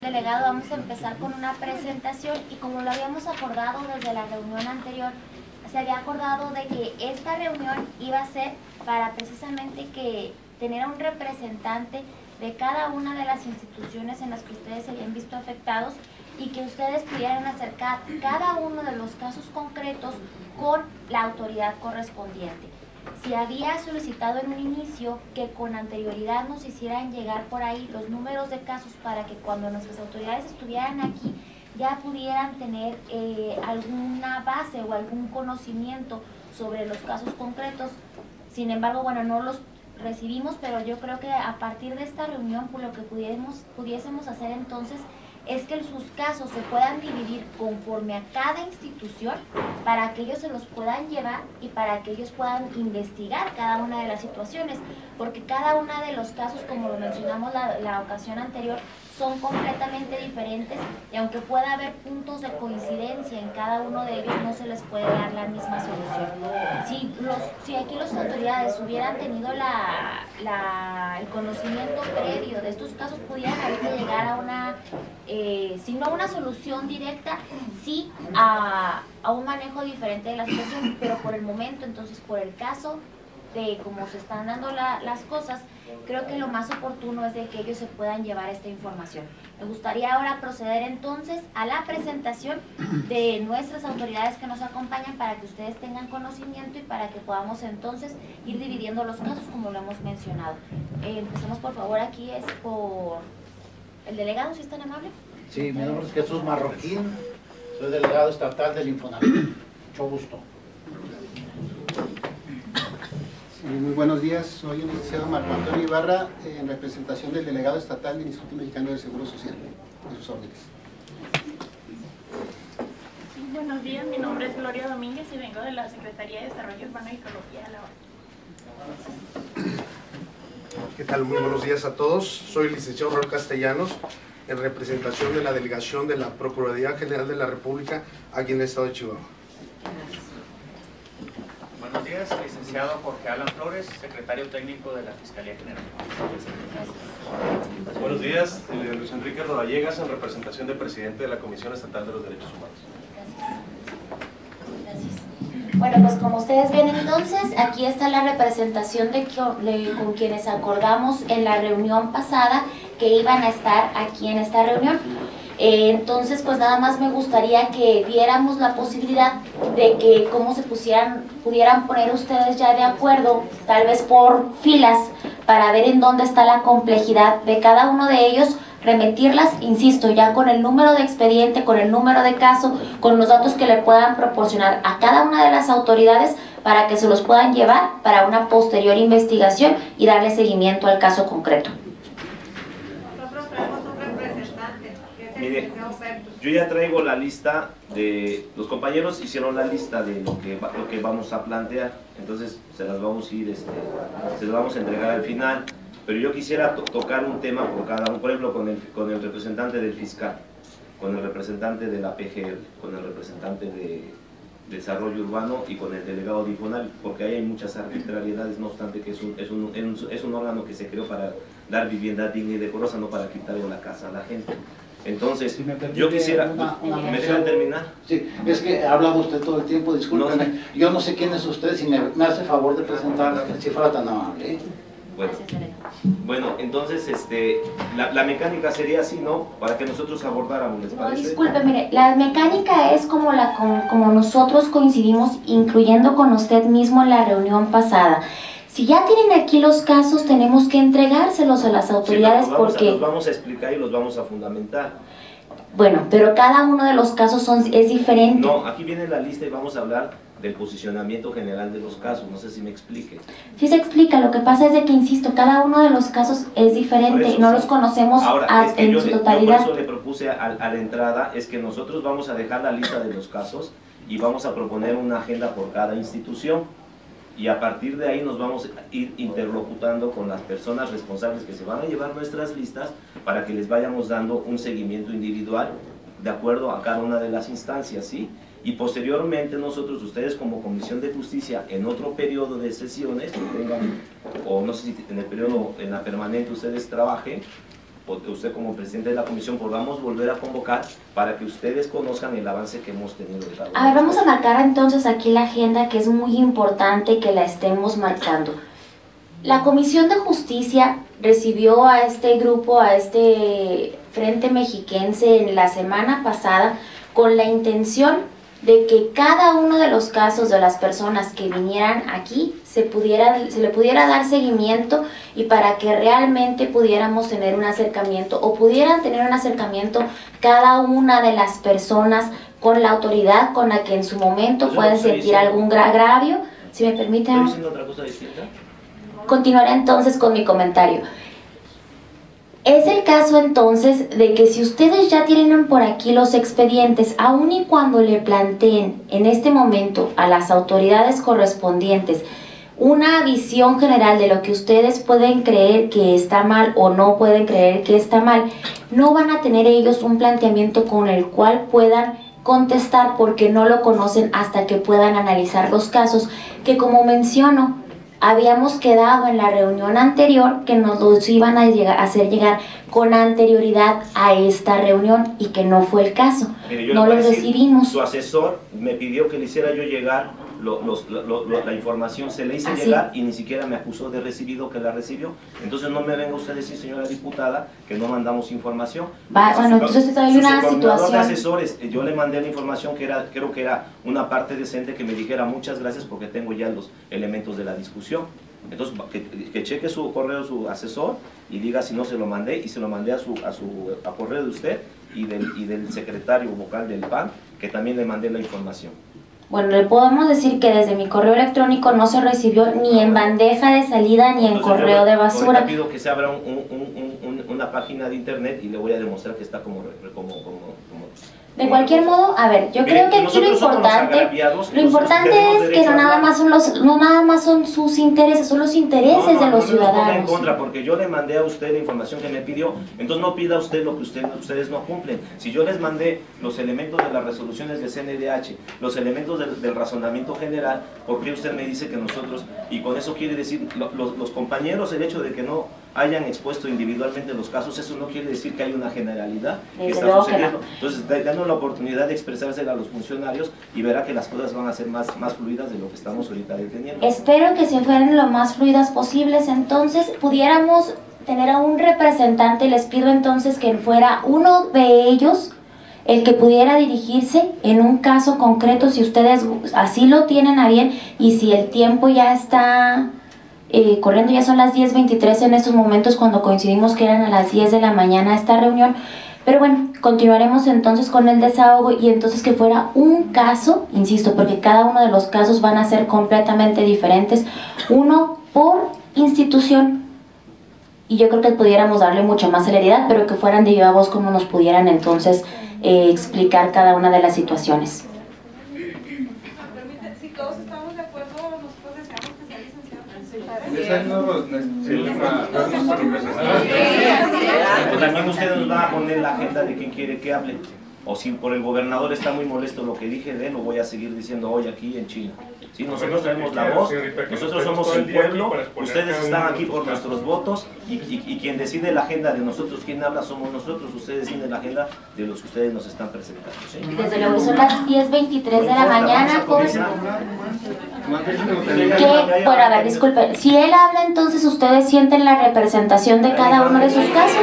Delegado, vamos a empezar con una presentación y como lo habíamos acordado desde la reunión anterior, se había acordado de que esta reunión iba a ser para precisamente que tener a un representante de cada una de las instituciones en las que ustedes se habían visto afectados y que ustedes pudieran acercar cada uno de los casos concretos con la autoridad correspondiente. Si había solicitado en un inicio que con anterioridad nos hicieran llegar por ahí los números de casos para que cuando nuestras autoridades estuvieran aquí ya pudieran tener alguna base o algún conocimiento sobre los casos concretos. Sin embargo, bueno, no los recibimos, pero yo creo que a partir de esta reunión, pues lo que pudiésemos hacer entonces es que sus casos se puedan dividir conforme a cada institución para que ellos se los puedan llevar y para que ellos puedan investigar cada una de las situaciones, porque cada uno de los casos, como lo mencionamos la ocasión anterior, son completamente diferentes y aunque pueda haber puntos de coincidencia en cada uno de ellos, no se les puede dar la misma solución. Si aquí las autoridades hubieran tenido el conocimiento previo de estos casos, pudieran haber llegar a una, si no una solución directa, sí a un manejo diferente de la situación, pero por el momento, entonces por el caso de cómo se están dando las cosas, creo que lo más oportuno es de que ellos se puedan llevar esta información. Me gustaría ahora proceder entonces a la presentación de nuestras autoridades que nos acompañan para que ustedes tengan conocimiento y para que podamos entonces ir dividiendo los casos como lo hemos mencionado. Empecemos por favor, aquí es por el delegado, si es tan amable. Sí, mi nombre es Jesús Marroquín, soy delegado estatal del Infonavit. Mucho gusto. Muy buenos días, soy el licenciado Marco Antonio Ibarra, en representación del delegado estatal del Instituto Mexicano del Seguro Social, de sus órdenes. Buenos días, mi nombre es Gloria Domínguez y vengo de la Secretaría de Desarrollo Urbano y Ecología de la ONU. ¿Qué tal? Muy buenos días a todos. Soy el licenciado Raúl Castellanos, en representación de la delegación de la Procuraduría General de la República aquí en el estado de Chihuahua. Buenos días, licenciado Jorge Alan Flores, secretario técnico de la Fiscalía General. Buenos días, Luis Enrique Rodallegas, en representación del presidente de la Comisión Estatal de los Derechos Humanos. Gracias. Bueno, pues como ustedes ven entonces, aquí está la representación con quienes acordamos en la reunión pasada que iban a estar aquí en esta reunión. Entonces, pues nada más me gustaría que viéramos la posibilidad de que cómo se pudieran poner ustedes ya de acuerdo, tal vez por filas, para ver en dónde está la complejidad de cada uno de ellos, remitirlas, insisto, ya con el número de expediente, con el número de caso, con los datos que le puedan proporcionar a cada una de las autoridades para que se los puedan llevar para una posterior investigación y darle seguimiento al caso concreto. Mire, yo ya traigo la lista de los compañeros, hicieron la lista de lo que vamos a plantear, entonces se las vamos a ir, se las vamos a entregar al final, pero yo quisiera tocar un tema por cada uno, por ejemplo con el representante del fiscal, con el representante de la PGR, con el representante de Desarrollo Urbano y con el delegado de Infonavit, porque ahí hay muchas arbitrariedades, no obstante que es un órgano que se creó para dar vivienda digna y decorosa, no para quitarle la casa a la gente. Entonces, si yo quisiera... ¿Me dejan terminar? Sí, es que ha hablado usted todo el tiempo, discúlpeme. No, yo no sé quién es usted, si me hace favor de presentar, si fuera tan amable. Bueno, entonces la mecánica sería así, ¿no? Para que nosotros abordáramos, ¿les parece? No, disculpe, mire, la mecánica es como nosotros coincidimos, incluyendo con usted mismo en la reunión pasada. Si ya tienen aquí los casos, tenemos que entregárselos a las autoridades, sí, porque... los vamos a explicar y los vamos a fundamentar. Bueno, pero cada uno de los casos es diferente. No, aquí viene la lista y vamos a hablar del posicionamiento general de los casos, no sé si me explique. Sí se explica, lo que pasa es de que, insisto, cada uno de los casos es diferente, eso, no sí. los conocemos en su totalidad. Yo por eso le propuse a la entrada, es que nosotros vamos a dejar la lista de los casos y vamos a proponer una agenda por cada institución. Y a partir de ahí nos vamos a ir interlocutando con las personas responsables que se van a llevar nuestras listas para que les vayamos dando un seguimiento individual de acuerdo a cada una de las instancias, ¿sí? Y posteriormente nosotros, ustedes como Comisión de Justicia, en otro periodo de sesiones que tengan, o no sé si en el periodo, en la permanente ustedes trabajen, usted como presidente de la comisión podamos volver a convocar para que ustedes conozcan el avance que hemos tenido. A ver, vamos a marcar entonces aquí la agenda, que es muy importante que la estemos marcando. La Comisión de Justicia recibió a este grupo, a este Frente Mexiquense en la semana pasada con la intención de que cada uno de los casos de las personas que vinieran aquí se le pudiera dar seguimiento y para que realmente pudiéramos tener un acercamiento o pudieran tener un acercamiento cada una de las personas con la autoridad con la que en su momento pueden sentir algún agravio. Si me permiten, ¿Estoy diciendo otra cosa distinta? Continuaré entonces con mi comentario. Es el caso entonces de que si ustedes ya tienen por aquí los expedientes, aun y cuando le planteen en este momento a las autoridades correspondientes una visión general de lo que ustedes pueden creer que está mal o no pueden creer que está mal, no van a tener ellos un planteamiento con el cual puedan contestar porque no lo conocen hasta que puedan analizar los casos que, como menciono, habíamos quedado en la reunión anterior que nos los iban a hacer llegar con anterioridad a esta reunión y que no fue el caso. Mire, no los recibimos. Su asesor me pidió que le hiciera yo llegar la información, se le hice llegar y ni siquiera me acusó de recibido que la recibió. Entonces no me venga usted a decir, señora diputada, que no mandamos información. Bueno, entonces hay una situación de asesores, yo le mandé la información que creo que era una parte decente, que me dijera muchas gracias porque tengo ya los elementos de la discusión. Entonces que cheque su correo, su asesor, y diga si no se lo mandé, y se lo mandé a correo de usted y del secretario vocal del PAN, que también le mandé la información. Bueno, le podemos decir que desde mi correo electrónico no se recibió ni en bandeja de salida ni en correo de basura. Yo pido que se abra una página de internet y le voy a demostrar que está como de cualquier modo, a ver, yo creo que aquí lo importante es que no nada más son sus intereses, son los intereses de los ciudadanos. En contra, porque yo le mandé a usted la información que me pidió, entonces no pida usted lo que ustedes no cumplen. Si yo les mandé los elementos de las resoluciones de CNDH, los elementos del razonamiento general, ¿por qué usted me dice que nosotros, y con eso quiere decir, los compañeros, el hecho de que no hayan expuesto individualmente los casos, eso no quiere decir que hay una generalidad que está sucediendo. Entonces, danos la oportunidad de expresársela a los funcionarios y verá que las cosas van a ser más fluidas de lo que estamos ahorita deteniendo. Espero que se fueran lo más fluidas posibles, entonces pudiéramos tener a un representante. Les pido entonces que fuera uno de ellos el que pudiera dirigirse en un caso concreto, si ustedes así lo tienen a bien y si el tiempo ya está corriendo, ya son las 10:23 en estos momentos cuando coincidimos que eran a las 10 de la mañana esta reunión. Pero bueno, continuaremos entonces con el desahogo y entonces que fuera un caso, insisto, porque cada uno de los casos van a ser completamente diferentes, uno por institución, y yo creo que pudiéramos darle mucha más celeridad, pero que fueran de viva voz como nos pudieran entonces explicar cada una de las situaciones. Si todos estamos de acuerdo, nosotros deseamos que sea licenciado. También ustedes nos van a poner la agenda de quién quiere que hable. O si por el gobernador está muy molesto lo que dije de él, lo voy a seguir diciendo hoy aquí en China. ¿Sí? Nosotros tenemos la voz, nosotros somos el pueblo, ustedes están aquí por nuestros votos y quien decide la agenda de nosotros, quien habla somos nosotros, ustedes deciden la agenda de los que ustedes nos están presentando. ¿Sí? Desde luego son las 10:23 de la mañana. Bueno, a ver, disculpen, si él habla entonces ustedes sienten la representación de cada uno de sus casos.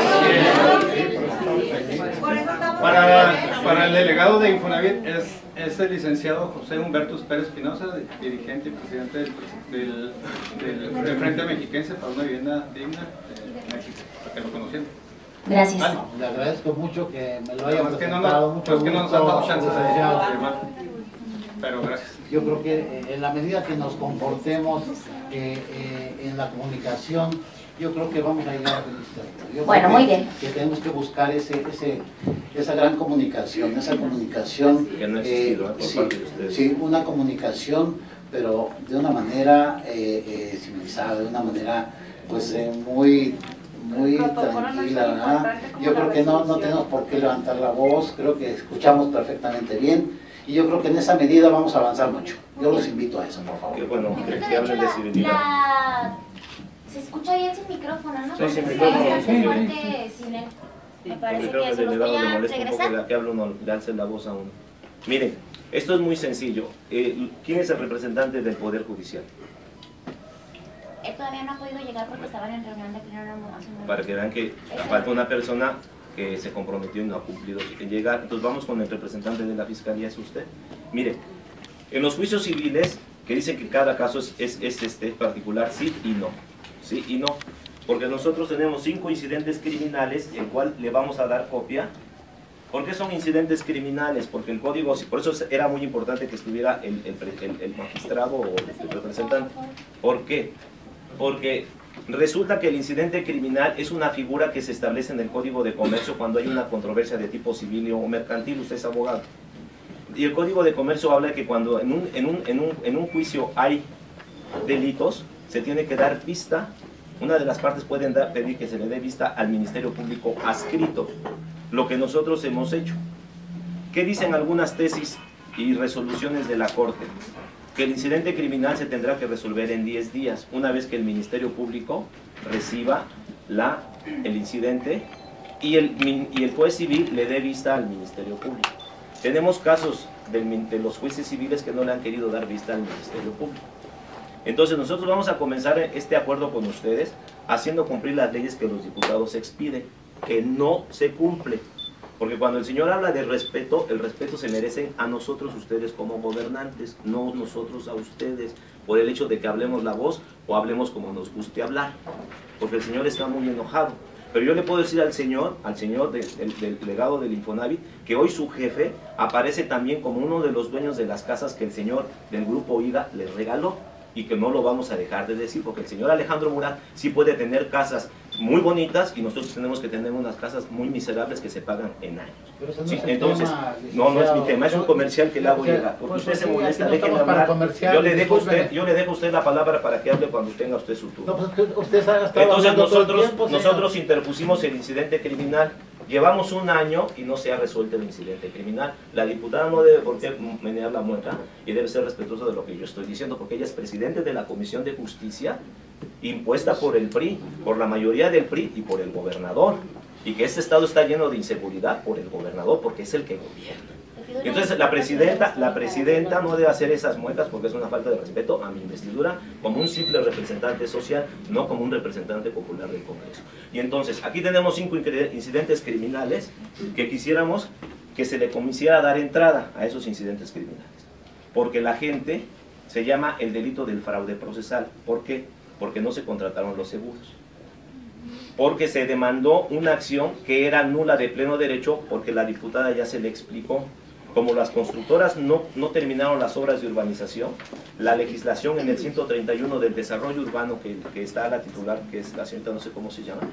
Para el delegado de Infonavit es el licenciado José Humberto Pérez Espinosa, dirigente y presidente del Frente Mexiquense para una vivienda digna de México, para que lo conocieran. Gracias. Bueno, le agradezco mucho que me lo haya presentado. Es que no nos han dado chances de firmar, pero gracias. Yo creo que en la medida que nos comportemos en la comunicación, yo creo que vamos a llegar a feliz término. Bueno, muy bien. Que tenemos que buscar esa gran comunicación, que no ha existido por parte de ustedes. Sí, una comunicación, pero de una manera civilizada, de una manera pues muy tranquila, ¿verdad? Yo creo que no tenemos por qué levantar la voz, creo que escuchamos perfectamente bien y yo creo que en esa medida vamos a avanzar mucho. Yo los invito a eso, por favor. Qué bueno, que hablen de civilidad. Se escucha bien sin micrófono, ¿no? Sí, Porque sin está micrófono. bastante fuerte sin él. Me parece Creo que que se el los delegado voy le a molesta un poco que regresar. la que habla uno, le alce la voz a uno. Miren, esto es muy sencillo. ¿Quién es el representante del Poder Judicial? Él todavía no ha podido llegar porque estaban en reunión de pleno hace un Para que vean que falta una persona que se comprometió y no ha cumplido en llegar. Entonces vamos con el representante de la Fiscalía, es usted. Mire, en los juicios civiles, que dicen que cada caso es particular, sí y no. Sí y no. Porque nosotros tenemos 5 incidentes criminales, el cual le vamos a dar copia. ¿Por qué son incidentes criminales? Porque el código, por eso era muy importante que estuviera el magistrado o el representante. ¿Por qué? Porque resulta que el incidente criminal es una figura que se establece en el Código de Comercio cuando hay una controversia de tipo civil o mercantil. Usted es abogado. Y el Código de Comercio habla de que cuando en un juicio hay delitos, se tiene que dar vista. Una de las partes pueden pedir que se le dé vista al Ministerio Público adscrito, lo que nosotros hemos hecho. ¿Qué dicen algunas tesis y resoluciones de la Corte? Que el incidente criminal se tendrá que resolver en 10 días, una vez que el Ministerio Público reciba el incidente y el juez civil le dé vista al Ministerio Público. Tenemos casos de los jueces civiles que no le han querido dar vista al Ministerio Público. Entonces nosotros vamos a comenzar este acuerdo con ustedes haciendo cumplir las leyes que los diputados expiden, que no se cumple. Porque cuando el señor habla de respeto, el respeto se merecen a nosotros, ustedes como gobernantes, no nosotros a ustedes, por el hecho de que hablemos la voz o hablemos como nos guste hablar. Porque el señor está muy enojado. Pero yo le puedo decir al señor del delegado del Infonavit, que hoy su jefe aparece también como uno de los dueños de las casas que el señor del Grupo IGA le regaló. Y que no lo vamos a dejar de decir, porque el señor Alejandro Murat sí puede tener casas muy bonitas y nosotros tenemos que tener unas casas muy miserables que se pagan en años. Pero eso no Sí, es el entonces, tema, no es mi tema, es un comercial que le hago llegar. Porque pues usted se sí, molesta, aquí no déjeme estamos para hablar. comercial, Yo le dejo discúlpeme. a usted la palabra para que hable cuando tenga usted su turno. No, pues usted ha estado Entonces hablando todo el tiempo, señor. nosotros interpusimos el incidente criminal. Llevamos un año y no se ha resuelto el incidente criminal. La diputada no debe por qué menear la mueca y debe ser respetuosa de lo que yo estoy diciendo, porque ella es presidente de la Comisión de Justicia, impuesta por el PRI, por la mayoría del PRI y por el gobernador. Y que este estado está lleno de inseguridad por el gobernador, porque es el que gobierna. Entonces la presidenta no debe hacer esas muecas porque es una falta de respeto a mi investidura como un simple representante social, no como un representante popular del Congreso. Y entonces aquí tenemos 5 incidentes criminales que quisiéramos que se le comisiera a dar entrada a esos incidentes criminales. Porque la gente se llama el delito del fraude procesal. ¿Por qué? Porque no se contrataron los seguros. Porque se demandó una acción que era nula de pleno derecho, porque la diputada ya se le explicó. Como las constructoras no terminaron las obras de urbanización, la legislación en el 131 del desarrollo urbano, que está la titular, que es la señorita, no sé cómo se llama,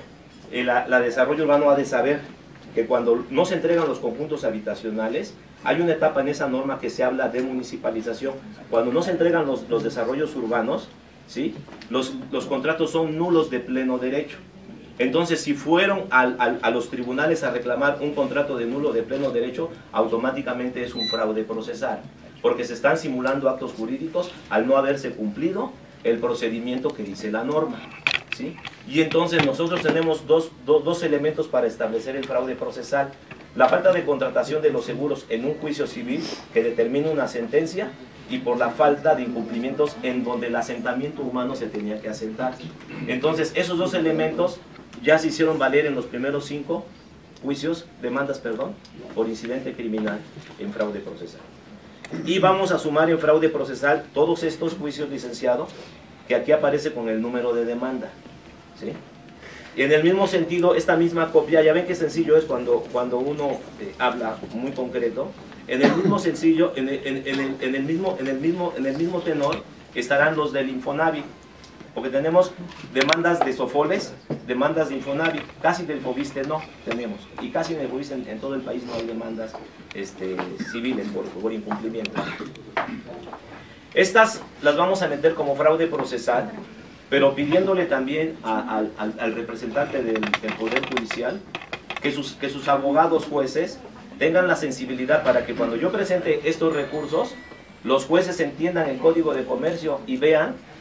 la desarrollo urbano ha de saber que cuando no se entregan los conjuntos habitacionales, hay una etapa en esa norma que se habla de municipalización. Cuando no se entregan los desarrollos urbanos, ¿sí? Los contratos son nulos de pleno derecho. Entonces, si fueron a los tribunales a reclamar un contrato de nulo de pleno derecho, automáticamente es un fraude procesal, porque se están simulando actos jurídicos al no haberse cumplido el procedimiento que dice la norma, ¿sí? Y entonces nosotros tenemos dos elementos para establecer el fraude procesal. La falta de contratación de los seguros en un juicio civil que determina una sentencia, y por la falta de incumplimientos en donde el asentamiento humano se tenía que asentar. Entonces, esos dos elementos ya se hicieron valer en los primeros 5 demandas, por incidente criminal en fraude procesal. Y vamos a sumar en fraude procesal todos estos juicios, licenciado, que aquí aparece con el número de demanda, ¿sí? Y en el mismo sentido, esta misma copia, ya ven qué sencillo es cuando uno habla muy concreto. En el mismo sencillo, en el mismo tenor estarán los del Infonavit, porque tenemos demandas de Sofoles, demandas de Infonavit, casi del Fobiste no tenemos, y casi en el Fobiste en todo el país no hay demandas civiles por incumplimiento. Estas las vamos a meter como fraude procesal, pero pidiéndole también al representante del Poder Judicial que sus abogados jueces tengan la sensibilidad para que cuando yo presente estos recursos, los jueces entiendan el Código de Comercio y vean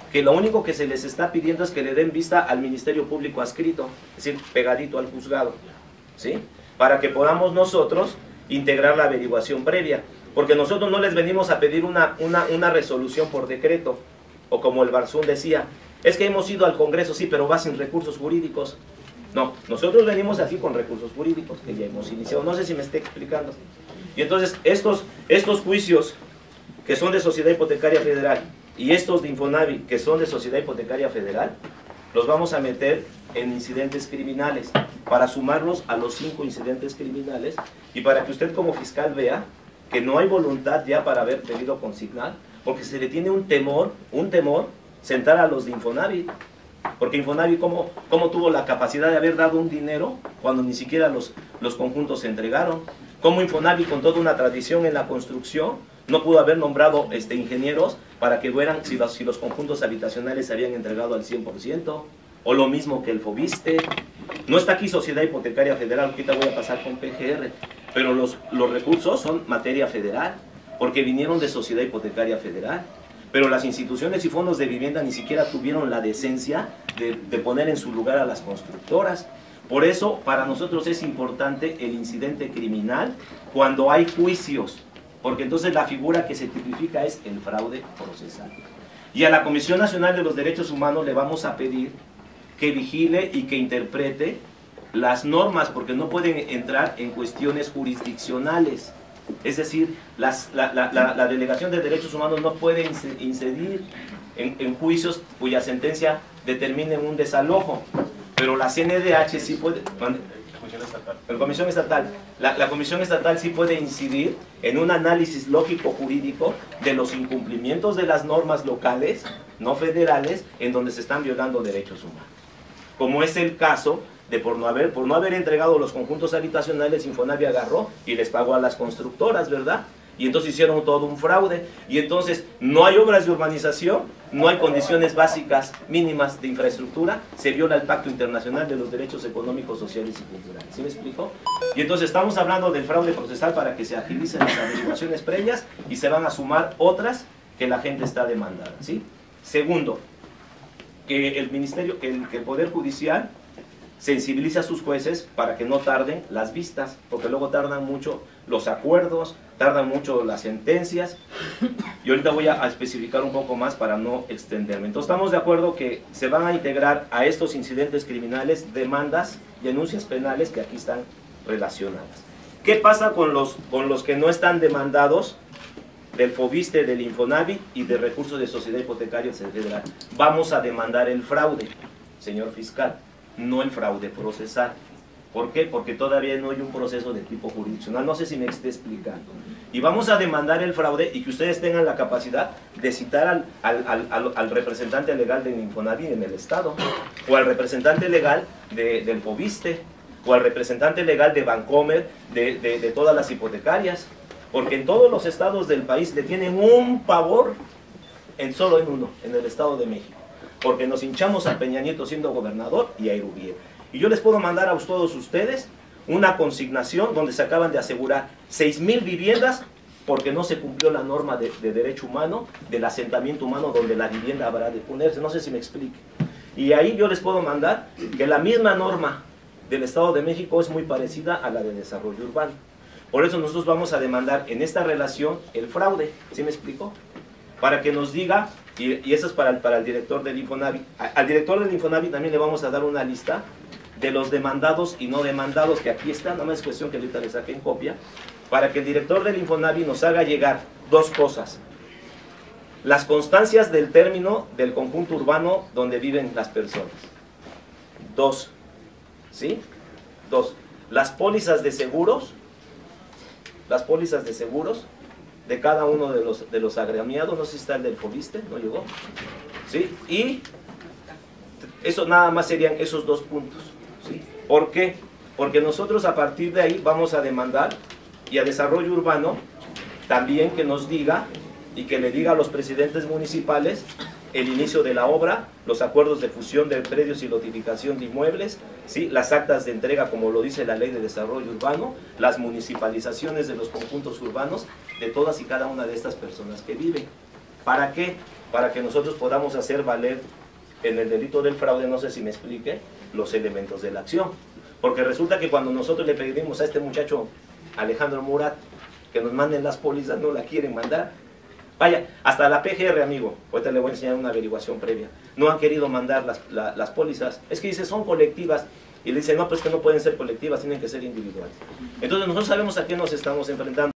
que lo único que se les está pidiendo es que le den vista al Ministerio Público adscrito, es decir, pegadito al juzgado, ¿sí? Para que podamos nosotros integrar la averiguación previa, porque nosotros no les venimos a pedir una resolución por decreto, o como el Barzún decía, es que hemos ido al Congreso, sí, pero va sin recursos jurídicos. No, nosotros venimos aquí con recursos jurídicos, que ya hemos iniciado, no sé si me estoy explicando. Y entonces, estos juicios que son de Sociedad Hipotecaria Federal, y estos de Infonavit, que son de Sociedad Hipotecaria Federal, los vamos a meter en incidentes criminales, para sumarlos a los 5 incidentes criminales, y para que usted como fiscal vea que no hay voluntad ya para haber debido consignar, porque se le tiene un temor, sentar a los de Infonavit, porque Infonavit ¿cómo tuvo la capacidad de haber dado un dinero cuando ni siquiera los conjuntos se entregaron? ¿Cómo Infonavit, con toda una tradición en la construcción, no pudo haber nombrado ingenieros para que fueran si los conjuntos habitacionales se habían entregado al 100%? O lo mismo que el Fobiste. No está aquí Sociedad Hipotecaria Federal, ahorita voy a pasar con PGR, pero los recursos son materia federal, porque vinieron de Sociedad Hipotecaria Federal. Pero las instituciones y fondos de vivienda ni siquiera tuvieron la decencia de poner en su lugar a las constructoras. Por eso, para nosotros es importante el incidente criminal cuando hay juicios, porque entonces la figura que se tipifica es el fraude procesal. Y a la Comisión Nacional de los Derechos Humanos le vamos a pedir que vigile y que interprete las normas, porque no pueden entrar en cuestiones jurisdiccionales. Es decir, la Delegación de Derechos Humanos no puede incidir en juicios cuya sentencia determine un desalojo, pero la CNDH sí puede... La Comisión Estatal. La Comisión Estatal sí puede incidir en un análisis lógico-jurídico de los incumplimientos de las normas locales, no federales, en donde se están violando derechos humanos. Como es el caso de por no haber entregado los conjuntos habitacionales, Infonavit agarró y les pagó a las constructoras, ¿verdad? Y entonces hicieron todo un fraude, y entonces no hay obras de urbanización, no hay condiciones básicas mínimas de infraestructura, se viola el Pacto Internacional de los Derechos Económicos, Sociales y Culturales. ¿Sí me explico? Y entonces estamos hablando del fraude procesal para que se agilicen las averiguaciones previas y se van a sumar otras que la gente está demandando, ¿sí? Segundo, que el Ministerio, que el Poder Judicial sensibiliza a sus jueces para que no tarden las vistas, porque luego tardan mucho los acuerdos, tardan mucho las sentencias, y ahorita voy a especificar un poco más para no extenderme. Entonces estamos de acuerdo que se van a integrar a estos incidentes criminales demandas y denuncias penales que aquí están relacionadas. ¿Qué pasa con los que no están demandados del Fobiste, del Infonavit y de recursos de Sociedad Hipotecaria Federal? Vamos a demandar el fraude, señor fiscal, no el fraude procesal. ¿Por qué? Porque todavía no hay un proceso de tipo jurisdiccional, no sé si me esté explicando. Y vamos a demandar el fraude y que ustedes tengan la capacidad de citar al representante legal del Infonavit en el Estado, o al representante legal del Fobiste, o al representante legal de Bancomer, de todas las hipotecarias, porque en todos los estados del país le tienen un pavor, solo en uno, en el Estado de México, porque nos hinchamos a Peña Nieto siendo gobernador y a Irubier. Y yo les puedo mandar a todos ustedes una consignación donde se acaban de asegurar 6,000 viviendas porque no se cumplió la norma de derecho humano, del asentamiento humano, donde la vivienda habrá de ponerse. No sé si me explique. Y ahí yo les puedo mandar que la misma norma del Estado de México es muy parecida a la de desarrollo urbano. Por eso nosotros vamos a demandar en esta relación el fraude. ¿Sí me explico? Para que nos diga, y eso es para el director del Infonavit. Al director del Infonavit también le vamos a dar una lista de los demandados y no demandados, que aquí está, nada más es cuestión que ahorita le saquen copia, para que el director del Infonavit nos haga llegar dos cosas: las constancias del término del conjunto urbano donde viven las personas. Dos, ¿sí? Dos, las pólizas de seguros de cada uno de los agremiados. No sé si está el del Fobiste, no llegó, ¿sí? Y eso nada más serían esos dos puntos, ¿sí? ¿Por qué? Porque nosotros a partir de ahí vamos a demandar y a desarrollo urbano también que nos diga y que le diga a los presidentes municipales el inicio de la obra, los acuerdos de fusión de predios y lotificación de inmuebles, ¿sí? Las actas de entrega como lo dice la Ley de Desarrollo Urbano, las municipalizaciones de los conjuntos urbanos de todas y cada una de estas personas que viven. ¿Para qué? para que nosotros podamos hacer valer en el delito del fraude, no sé si me explique, los elementos de la acción. Porque resulta que cuando nosotros le pedimos a este muchacho, Alejandro Murat, que nos manden las pólizas, no la quieren mandar. Vaya, hasta la PGR, amigo, ahorita le voy a enseñar una averiguación previa, no han querido mandar las pólizas. Es que dice, son colectivas, y le dicen, no, pues que no pueden ser colectivas, tienen que ser individuales. Entonces nosotros sabemos a qué nos estamos enfrentando.